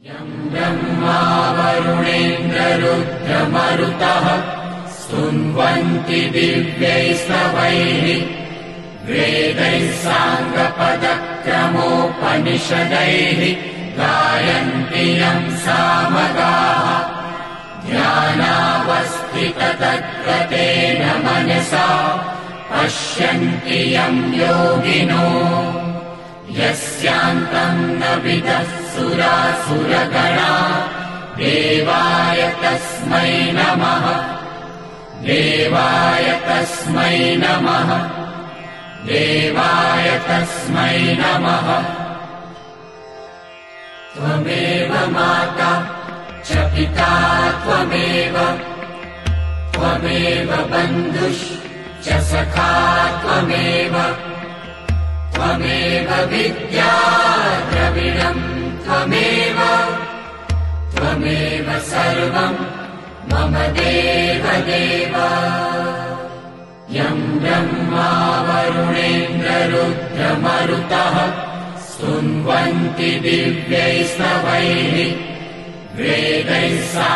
यं ब्रह्मा वरुणेन्द्ररुद्रमरुतः स्तुन्वन्ति दिव्यैस्तवैः वेदैः साङ्गपदक्रमोपनिषदैः गायन्ति यं सामगाः ध्यानावस्थिततद्गतेन मनसा पश्यन्ति यं योगिनो यस्यान्तं न विदः सुरासुरगणा देवाय तस्मै नमः देवाय तस्मै नमः देवाय तस्मै नमः त्वमेव माता च पिता त्वमेव बन्धुश्च सखा त्वमेव विद्या द्रविणम् त्वमेव सर्वम् मम देवदेव यं ब्रह्मा वरुणेन्द्ररुद्रमरुतः स्तुन्वन्ति दिव्यैस्तवैः वेदैः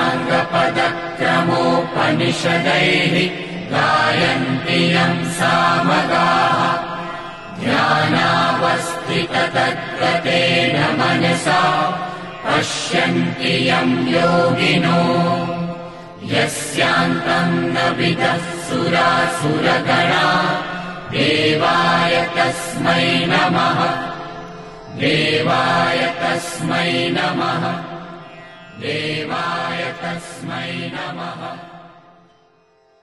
साङ्गपदक्रमोपनिषदैः गायन्ति यं सामगाः ध्यानावस्थिततद्गतेन मनसा पश्यन्ति यं योगिनो यस्यान्तं न विदः सुरासुरगणा देवाय तस्मै नमः देवाय तस्मै नमः देवाय तस्मै नमः।